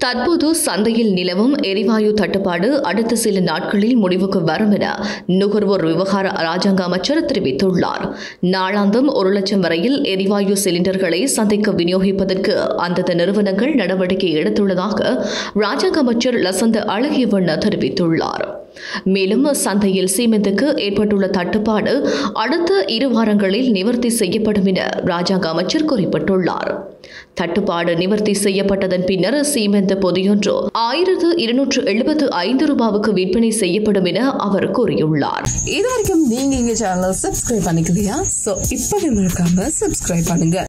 தற்போது சந்தையில் நிலவும் எரிவாயு தட்டுப்பாடு அடுத்த சில நாட்களில் முடிவுக்கு வரும் என நுகர்வோர் விவகார ராஜாங்க அமைச்சர் தெரிவித்துள்ளார். நாளாந்தம் 1,00,000 வரையில் எரிவாயு சிலிண்டர்களை சந்தைக்கு விநியோகிப்பதற்கு அந்தந்த நிறுவனங்கள் நடவடிக்கை எடுத்துள்ளதாக ராஜாங்க அமைச்சர் லசந்த அழகியவண்ண தெரிவித்துள்ளார். மேலும் சந்தையில் சீமெந்துக்கு ஏற்பட்டுள்ள தட்டுப்பாடு அடுத்த 2 வாரங்களில் நிவர்த்தி செய்யப்படும் என ராஜாங்க அமைச்சர் குறிப்பிட்டுள்ளார். தட்டுப்பாடு நிவர்த்தி செய்யப்பட்டதன் பின்னர் சீமெந்து பொதியொன்று 1,275 ரூபாவுக்கு விற்பனை செய்யப்படும் என அவர் கூறியுள்ளார். இதுவரைக்கும் நீங்க எங்க சேனலை சப்ஸ்கிரைப் பண்ணிக்கலையா? சோ இப்பவே மறக்காம சப்ஸ்கிரைப் பண்ணுங்க.